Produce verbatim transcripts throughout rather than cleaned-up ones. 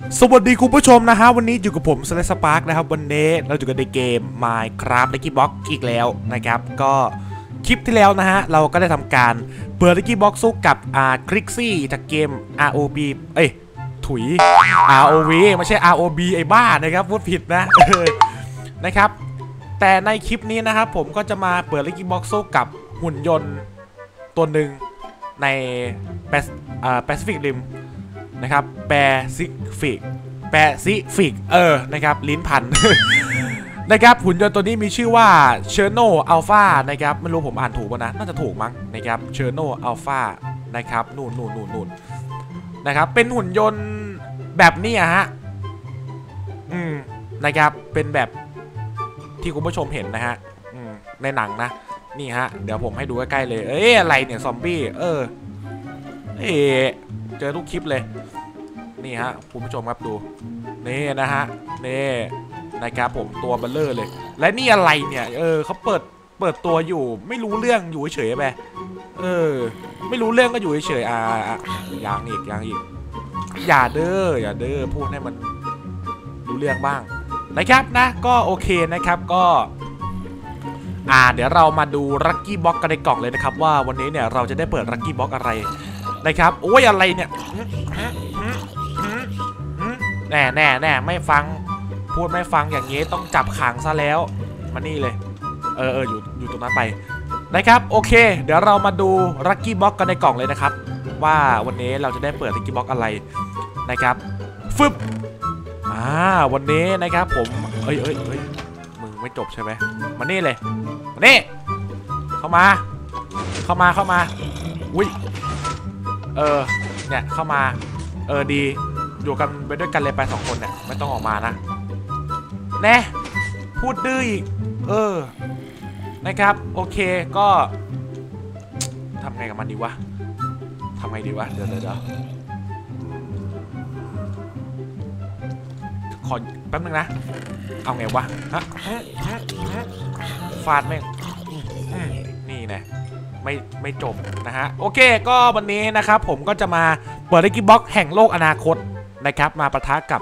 สวัสดีคุณผู้ชมนะฮะวันนี้อยู่กับผมสเลสปาร์กนะครับวันนี้เราอยู่กันในเกม Minecraft Lucky Block อีกแล้วนะครับก็คลิปที่แล้วนะฮะเราก็ได้ทำการเปิด Lucky Block สู้กับอาร์คริกซี่จากเกม อาร์ โอ บี เอ้ยถุย อาร์ โอ วี ไม่ใช่ อาร์ โอ บี ไอ้บ้านะครับพูดผิดนะ นะครับแต่ในคลิปนี้นะครับผมก็จะมาเปิด Lucky Block สู้กับหุ่นยนต์ตัวหนึ่งในแปซิฟิกริมนะครับแปซิฟิกแปซิฟิกเออนะครับลิ้นพัน นะครับหุ่นยนต์ตัวนี้มีชื่อว่าเชอร์โนอัลฟานะครับไม่รู้ผมอ่านถูกป่ะนะน่าจะถูกมั้งนะครับเชอร์โนอัลฟานะครับนู่นนู่นนู่นนู่นนะครับเป็นหุ่นยนต์แบบนี้อะฮะอืมนะครับเป็นแบบที่คุณผู้ชมเห็นนะฮะอืมในหนังนะนี่ฮะเดี๋ยวผมให้ดูใกล้ๆเลยเอ้ยอะไรเนี่ยซอมบี้เออเอเจอทุกคลิปเลยนี่ฮะคุณผู้ชมครับดูนี่นะฮะนี่นะครับผมตัวเบลเลอร์เลยและนี่อะไรเนี่ยเออเขาเปิดเปิดตัวอยู่ไม่รู้เรื่องอยู่เฉยๆไปเออไม่รู้เรื่องก็อยู่เฉยๆอ่าอย่างอีกอย่างอีกอย่าเด้ออย่าเด้อพูดให้มันรู้เรื่องบ้างนะครับนะก็โอเคนะครับก็อ่าเดี๋ยวเรามาดูลัคกี้บ็อกกันในกล่องเลยนะครับว่าวันนี้เนี่ยเราจะได้เปิดลัคกี้บ็อกอะไรนะครับโอ้ยอะไรเนี่ยแน่แน่แน่ไม่ฟังพูดไม่ฟังอย่างนี้ต้องจับขังซะแล้วมานี่เลยเออเอออยู่อยู่ตรงนั้นไปนะครับโอเคเดี๋ยวเรามาดูลัคกี้บ็อกกันในกล่องเลยนะครับว่าวันนี้เราจะได้เปิดลัคกี้บ็อกอะไรนะครับฟึบอ่าวันนี้นะครับผมเอ้ยเอ้ยเอ้ยมึงไม่จบใช่ไหมมานี่เลยมานี่เข้ามาเข้ามาเข้ามาอุ้ยเออเนี่ยเข้ามาเออดีอยู่กันไปด้วยกันเลยไปสองคนเนี่ยไม่ต้องออกมานะแน่พูดดื้ออีกเออนะครับโอเคก็ทำไงกับมันดีวะทำไงดีวะเดี๋ยวเดี๋ยวขอแป๊บนึงนะเอาไงวะฮะฟาดแม่งนี่แน่ไม่ไม่จบนะฮะโอเคก็วันนี้นะครับผมก็จะมาเปิดลัคกี้บ็อกแห่งโลกอนาคตนะครับมาปะทะกับ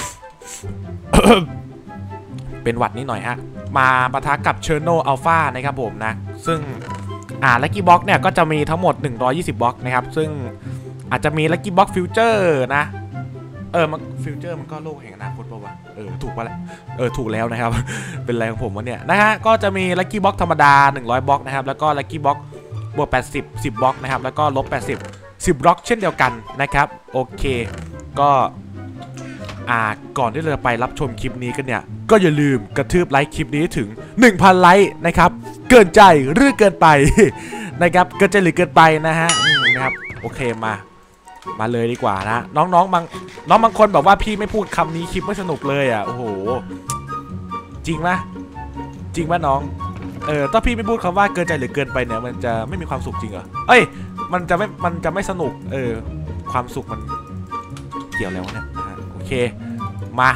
เป็นหวัดนิดหน่อยฮะมาปะทะกับเชอร์โนอัลฟานะครับผมนะซึ่งอ่าลัคกี้บ็อกเนี่ยก็จะมีทั้งหมดหนึ่งร้อยยี่สิบบล็อกนะครับซึ่งอาจจะมีลัคกี้บ็อกฟิวเจอร์นะเออมันฟิวเจอร์มันก็โลกแห่งอนาคตป่าววะเออถูกป่ะแหละเออถูกแล้วนะครับ เป็นอะไรของผมวะเนี่ยนะฮะก็จะมีลัคกี้บ็อกธรรมดาหนึ่งร้อยบล็อกนะครับแล้วก็ลัคกี้บ็อกบวกแปดสิบ สิบบล็อกนะครับแล้วก็ลบแปดสิบ สิบบล็อกเช่นเดียวกันนะครับโอเคก็อ่าก่อนที่เราจะไปรับชมคลิปนี้กันเนี่ยก็อย่าลืมกระทืบไลค์คลิปนี้ถึง หนึ่งพัน ไลค์นะครับเกินใจหรือเกินไป นะครับเกินใจหรือเกินไปนะฮะนะครับโอเคมามาเลยดีกว่านะน้องๆบางน้องบางคนแบบว่าพี่ไม่พูดคำนี้คลิปไม่สนุกเลยอ่ะโอ้โหจริงไหมจริงไหมน้องเออถ้าพี่ไม่พูดคำว่าเกินใจหรือเกินไปเนี่ยมันจะไม่มีความสุขจริงเหรอเอ้ยมันจะไม่มันจะไม่สนุกเออความสุขมันเกี่ยวแล้วเนี่ยโอเคมา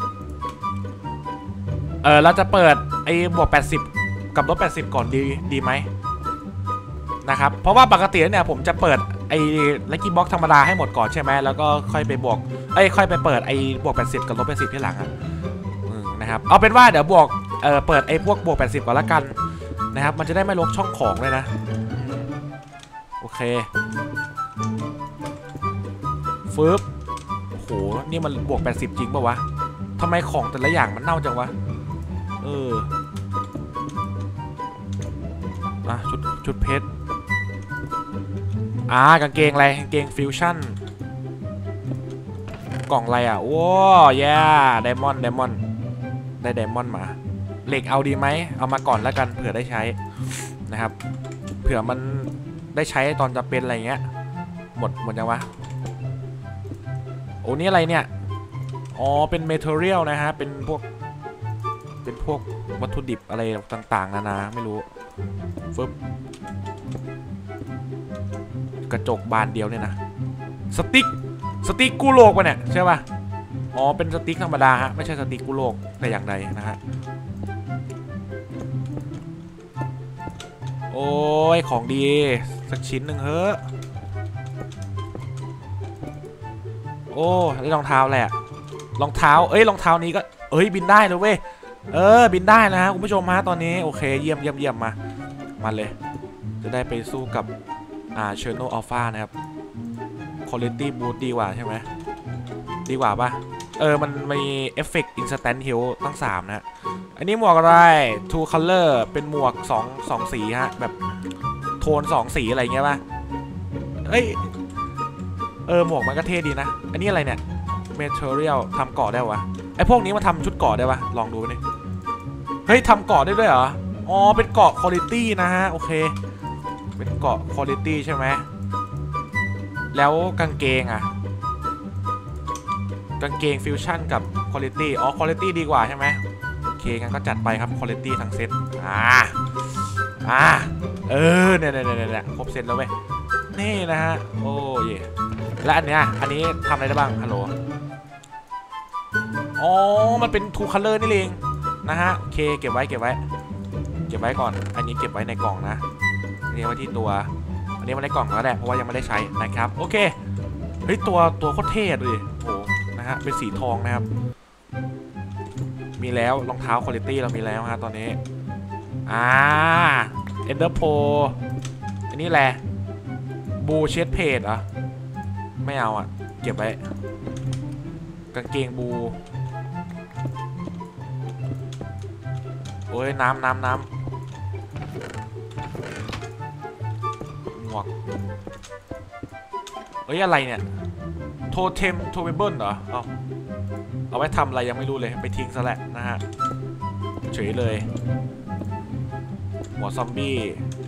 เออเราจะเปิดไอ้บวกแปดสิบกับลบแปดสิบก่อนดีดีไหมนะครับเพราะว่าปกติเนี่ยผมจะเปิดไอ้ลัคกี้บ็อกธรรมดาให้หมดก่อนใช่ไหมแล้วก็ค่อยไปบวกเอ้ยค่อยไปเปิดไอ้บวกแปดสิบกับลบแปดสิบที่หลังอ่ะนะครับเอาเป็นว่าเดี๋ยวบวกเออเปิดไอ้พวกบวกแปดสิบก่อนละกันนะครับมันจะได้ไม่ลบช่องของเลยนะโอเคฟึบโอ้โหนี่มันบวกแปดสิบจริงป่ะวะทำไมของแต่ละอย่างมันเน่าจังวะเอออ่ะชุดชุดเพชรอ่ากางเกงอะไรกางเกงฟิวชั่นกล่องอะไรอ่ะโอ้ยไดมอนด์ไดมอนด์ได้ไดมอนด์มาเหล็กเอาดีไหมเอามาก่อนแล้วกันเผื่อได้ใช้นะครับเผื่อมันได้ใช้ตอนจะเป็นอะไรเงี้ยหมดหมดยังวะโอ้นี่อะไรเนี่ยอ๋อเป็นเมทัลเรียลนะฮะเป็นพวกเป็นพวกวัตถุดิบอะไรต่างๆนานาไม่รู้ฟึบกระจกบานเดียวเนี่ยนะสติ๊กสติ๊กกู้โลกป่ะเนี่ยใช่ป่ะอ๋อเป็นสติ๊กธรรมดาฮะไม่ใช่สติ๊กกู้โลกแต่อย่างใดนะฮะโอ้ยของดีสักชิ้นหนึ่งเฮ้อโอ้ได้รองเท้าแหละรองเท้าเอ้ยรองเท้านี้ก็เอ้ยบินได้เลยเว้ยเออบินได้นะฮะคุณผู้ชมฮะตอนนี้โอเคเยี่ยมเยี่ยมเยี่ยมมามาเลยจะได้ไปสู้กับอ่าเชอร์โนอัลฟานะครับคุณภาพบูทดีกว่าใช่ไหมดีกว่าปะเออมันมีเอฟเฟกต์อินสแตนต์ฮิลตั้งสามนะอันนี้หมวกอะไร two color เป็นหมวกสอง สองสีฮะแบบโทนสองสีอะไรเงี้ยป่ะเอ้ยเออหมวกมันก็เท่ดีนะอันนี้อะไรเนี่ยเมเทอเรียลทำเกาะได้วะไอพวกนี้มาทำชุดเกาะได้ปะลองดูนี่เฮ้ยทำเกาะได้ด้วยเหรออ๋อเป็นเกาะคุณภาพนะฮะโอเคเป็นเกาะคุณภาพใช่ไหมแล้วกางเกงอะกางเกงฟิวชั่นกับคุณภาพอ๋อคุณภาพดีกว่าใช่ไหมโอเคงั้นก็จัดไปครับคุณภาพทั้งเซตอ่าอ่าเออเนี่ยเนี่ยเนี่ยครบเซตแล้วเว้ยนี่นะฮะโอ้ยและอันเนี้ยอันนี้ทำอะไรได้บ้างฮัลโหลอ๋อมันเป็นทูคัลเลอร์นี่เองนะฮะโอเคเก็บไว้เก็บไว้เก็บไว้ก่อนอันนี้เก็บไว้ในกล่องนะอันนี้ไว้ที่ตัวอันนี้มาในกล่องแล้วแหละเพราะว่ายังไม่ได้ใช้นะครับโอเคเฮ้ยตัวตัวโคตรเท่ดูดิโอ้นะฮะเป็นสีทองนะครับมีแล้วรองเท้าคุณภาพเรามีแล้วฮะตอนนี้อ่าเอ็นเดอร์โพอันนี้แหละบูเชดเพจเหรอไม่เอาอ่ะเก็บไว้กางเกงบูโอ้ยน้ำน้ำน้ำหมวกเอ้ยอะไรเนี่ยโทเทมโทเมเบิลเหรอเอาเอาไว้ทำอะไรยังไม่รู้เลยไปทิ้งซะแหละนะฮะเฉยเลยหัวซอมบี้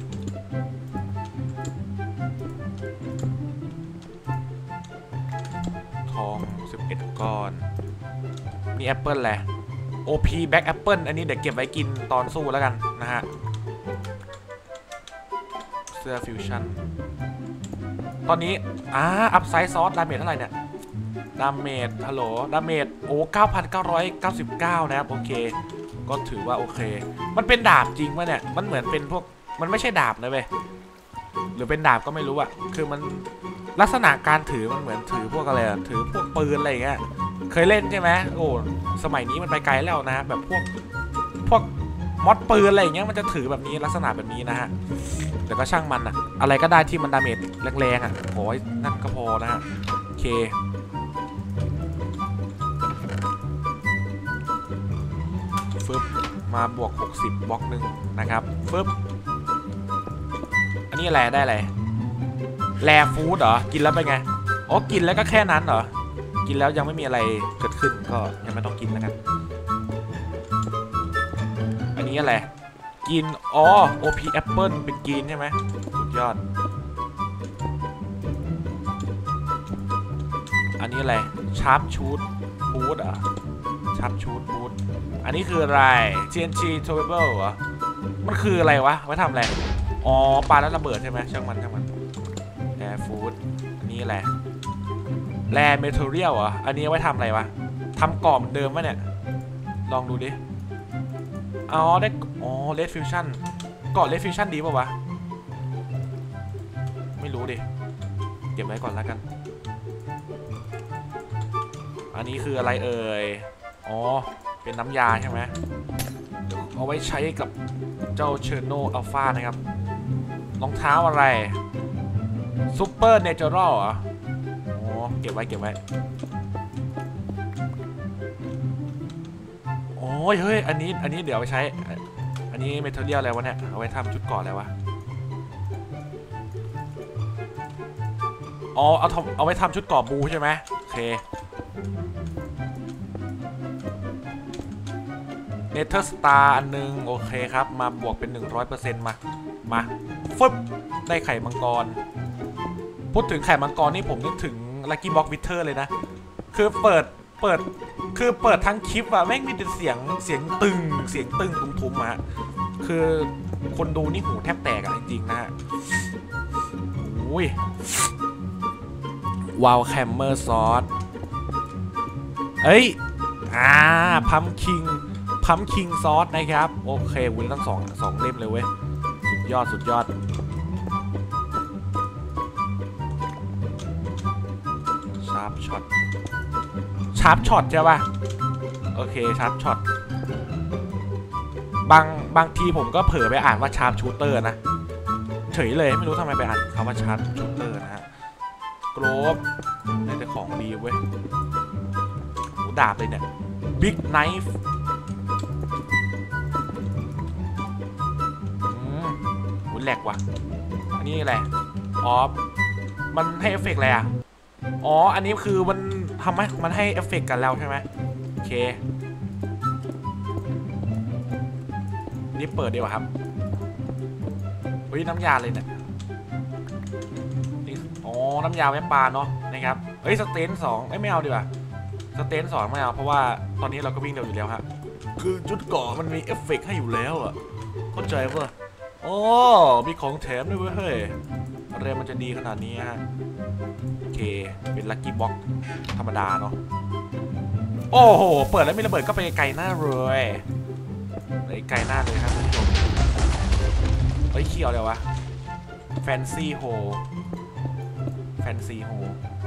ทองสิบเอ็ดก้อนมีแอปเปิลแหละ โอ พี แบ็กแอปเปิลอันนี้เดี๋ยวเก็บไว้กินตอนสู้แล้วกันนะฮะเสื้อฟิวชั่นตอนนี้อ่าอัพไซส์ซอสดาเมจเท่าไหร่เนี่ยดาเมจฮัลโหลดาเมจโอ้ เก้าพันเก้าร้อยเก้าสิบเก้า นะครับโอเคก็ถือว่าโอเคมันเป็นดาบจริงป่ะเนี่ยมันเหมือนเป็นพวกมันไม่ใช่ดาบนะเว้ยหรือเป็นดาบก็ไม่รู้อะคือมันลักษณะการถือมันเหมือนถือพวกอะไรอะถือพวกปืนอะไรอย่างเงี้ยเคยเล่นใช่ไหมโอ้สมัยนี้มันไปไกลแล้วนะแบบพวกพวกมอดปืนอะไรอย่างเงี้ยมันจะถือแบบนี้ลักษณะแบบนี้นะฮะแต่ก็ช่างมันอะอะไรก็ได้ที่มันดาเมจแรงๆอะโอ้ยนั่นก็พอนะฮะโอเคฟึบมาบวกหกสิบบล็อกหนึ่งนะครับฟึบอันนี้อะไรได้อะไรแรฟู้ดเหรอกินแล้วเป็นไงอ๋อกินแล้วก็แค่นั้นเหรอกินแล้วยังไม่มีอะไรเกิดขึ้นก็ยังไม่ต้องกินแล้วกันอันนี้อะไรกินอ๋อ โอ พี Apple เป็นกินใช่ไหมสุดยอดอันนี้อะไรชาร์ปชูดบูทอ่ะชาร์ปชูดบูทอันนี้คืออะไร ที เอ็น ที Throwable เหรอมันคืออะไรวะไว้ทำอะไรอ๋อปาแล้วระเบิดใช่ไหมช่างมันช่างมันแอร์ฟู้ดอันนี้อะไรแร่เมทัลเรียลเหรออันนี้ไว้ทำอะไรวะทำกรอบเหมือนเดิมวะเนี่ยลองดูดิอ๋อได้อ๋อเลดฟิวชั่นเกาะเลดฟิวชั่นดีป่าวะไม่รู้ดิเก็บไว้ก่อนแล้วกันอันนี้คืออะไรเอ่ยอ๋อเป็นน้ำยาใช่ไหมเอาไว้ใช้กับเจ้าเชอร์โนอัลฟานะครับรองเท้าอะไรซูเปอร์เนเจอรัลเหรออ๋อเก็บไว้เก็บไว้โอ้ยเฮ้ยอันนี้อันนี้เดี๋ยวเอาไปใช้อันนี้เมทัลเรียลอะไรวะเนี่ยเอาไว้ทำชุดเกราะอะไรวะอ๋อเอาทำเอาไว้ทำชุดเกราะบูใช่ไหมโอเคเนเธอร์สตาร์อันนึงโอเคครับมาบวกเป็น หนึ่งร้อยเปอร์เซ็นต์ มามาฟึบได้ไข่มังกรพูดถึงไข่มังกรนี่ผมนึกถึง Lucky Block Wither เลยนะคือเปิดเปิดคือเปิดทั้งคลิปอะแม่งมีแต่เสียงเสียงตึงเสียงตึงทุ้มๆอะคือคนดูนี่หูแทบแตกอะจริงๆนะฮะอุ้ยวาวแคมเมอร์ซอสเอ้ยอ่าพัมคิงพัมคิงซอสนะครับโอเควุ้นทั้งสองสองเล่มเลยเว้ยสุดยอดสุดยอดชาร์ปช็อตชาร์ปช็อตใช่ป่ะโอเคชาร์ปช็อตบางบางทีผมก็เผลอไปอ่านว่าชาร์ปชูเตอร์นะเฉยเลยไม่รู้ทำไมไปอ่านคำว่าชาร์ปชูเตอร์นะฮะโกลบได้แต่ของดีเว้ยหูดาบเลยเนี่ยบิ๊กไนฟ์หูแหลกว่ะอันนี้อะไรอ๋อมันให้เอฟเฟกต์อะไรอ่ะอ๋ออันนี้คือมันทำให้มันให้เอฟเฟกต์กันแล้วใช่ไหมโอเคนี่เปิดดีกว่าครับเฮ้ยน้ำยาเลยเนี่ยอ๋อน้ำยาไว้ปลาเนาะนะครับเฮ้ยสเตนสองไม่เอาดีกว่าสเตนสองไม่เอาเพราะว่าตอนนี้เราก็วิ่งเร็วอยู่แล้วฮะคือจุดเกาะมันมีเอฟเฟกต์ให้อยู่แล้วอ่ะเข้าใจป่ะโอ้มีของแถมด้วยเฮ้ยอะไรมันจะดีขนาดนี้ฮะโอเคเป็นลัคกี้บ็อกธรรมดาเนาะโอ้โหเปิดแล้วมีระเบิดก็ไปไกลหน้าเลยไปไกลหน้าเลยครับท่านผู้ชมเฮ้ยเขียวเลยวะแฟนซีโฮแฟนซีโฮ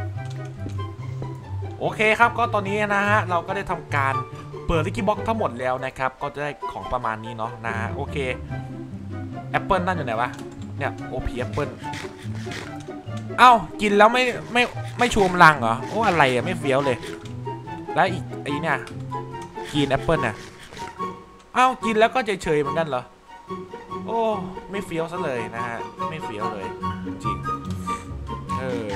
โอเคครับก็ตอนนี้นะฮะเราก็ได้ทำการเปิดลัคกี้บ็อกทั้งหมดแล้วนะครับก็จะได้ของประมาณนี้เนาะนะฮะโอเคแอปเปิลนั่นอยู่ไหนวะเนี่ยโอพีแอปเปิลเอ้ากินแล้วไม่ไม่ไม่ชูมลังเหรอโอ้อะไรอะไม่เฟี้ยวเลยแล้วอีกไอ้เนี่ยกินแอปเปิลเนี่ยเอ้ากินแล้วก็เฉยๆเหมือนกันเหรอโอ้ไม่เฟี้ยวซะเลยนะฮะไม่เฟี้ยวเลยจริงเออ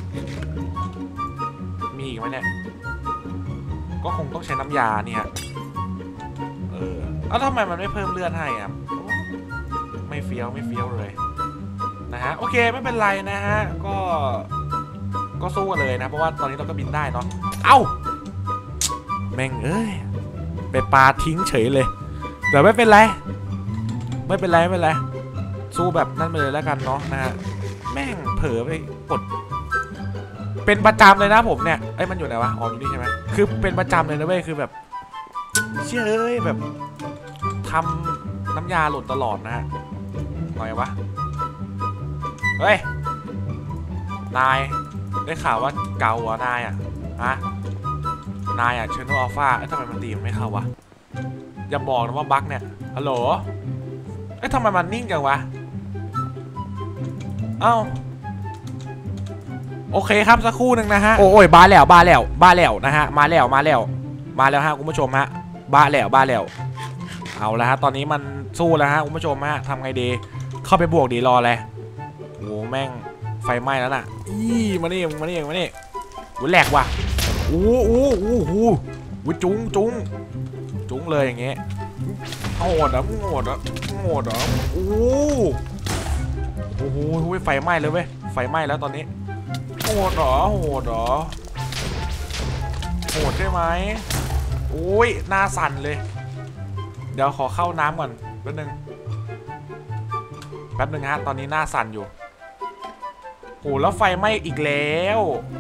มีอีกไหมเนี่ยก็คงต้องใช้น้ำยาเนี่ยเออแล้วทำไมมันไม่เพิ่มเลือดให้อ่ะไม่เฟี้ยวไม่เฟี้ยวเลยนะฮะโอเคไม่เป็นไรนะฮะก็ก็สู้กันเลยนะเพราะว่าตอนนี้เราก็บินได้เนาะเอ้าแม่งเอ้ยไปปาทิ้งเฉยเลยแต่ไม่เป็นไรไม่เป็นไรไม่เป็นไรสู้แบบนั่นไปเลยแล้วกันเนาะนะฮะแม่งเผลอไปกดเป็นประจำเลยนะผมเนี่ยไอ้มันอยู่ไหนวะอ๋ออยู่นี่ใช่ไหมคือเป็นประจำเลยนะเว้ยคือแบบเชื่อเอ้ยแบบทำน้ำยาหล่นตลอดนะฮะหน่อยวะเฮ้ยนายได้ข่าวว่าเกาอ่ะนายอ่ะฮะนายอ่ะเชอร์โนอัลฟาเอ้ยทำไมมันตีมันไม่เข้าวะอย่าบอกนะว่าบั๊กเนี่ยฮัลโหลเอ้ยทำไมมันนิ่งจังวะเอ้าโอเคครับสักครู่หนึ่งนะฮะโอ้ยบ้าแล้วบ้าแล้วบ้าแล้วนะฮะมาแล้วมาแล้วมาแล้วฮะคุณผู้ชมฮะบ้าแล้วบ้าแล้วเอาละฮะตอนนี้มันสู้แล้วฮะคุณผู้ชมฮะทำไงดีเข้าไปบวกดีรอเลยโอ้แม่งไฟไหม้แล้วน่ะอี้มานี่มานี่มานี่วุ้นแหลกว่ะอู้อู้อู้หูวุ้นจุ้งจุ้งจุ้งเลยอย่างเงี้ยโหดอ่ะโหดอ่ะโหดอ่ะโอ้โหไฟไหม้เลยเว้ยไฟไหม้แล้วตอนนี้โหดเหรอโหดเหรอโหดใช่ไหมโอ้ยหน้าสั่นเลยเดี๋ยวขอเข้าน้ำก่อนแป๊บนึงแป๊บนึงฮะตอนนี้หน้าสั่นอยู่โหแล้วไฟไหม้อีกแล้ว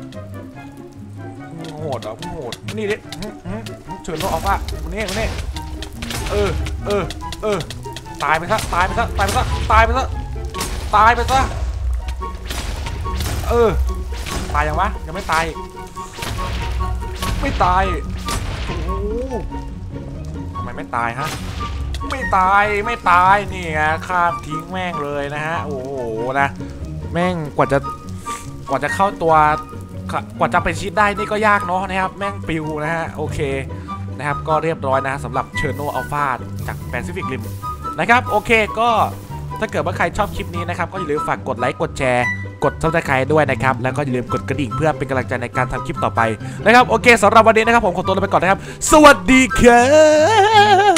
โหดเหรอโหดนี่ดิเชิญรถออกว่าวันนี้วันนี้เออเออเออตายไปซะตายไปซะตายไปซะตายไปซะตายไปซะเออตายยังวะยังไม่ตายไม่ตายโอ้ทำไมไม่ตายฮะไม่ตายไม่ตายนี่ไงฆ่าทิ้งแม่งเลยนะฮะโอ้โหนะแม่งกว่าจะกว่าจะเข้าตัวกว่าจะไปชิดได้นี่ก็ยากเนาะนะครับแม่งปิวนะฮะโอเคนะครับก็เรียบร้อยนะสำหรับเชอร์โนอัลฟาจากแปซิฟิกริมนะครับโอเคก็ถ้าเกิดว่าใครชอบคลิปนี้นะครับก็อย่าลืมฝากกดไลค์กดแชร์กดซับสไครบ์ด้วยนะครับแล้วก็อย่าลืมกดกระดิ่งเพื่อเป็นกำลังใจในการทำคลิปต่อไปนะครับโอเคสำหรับวันนี้นะครับผมขอตัวลาไปก่อนนะครับสวัสดีครับ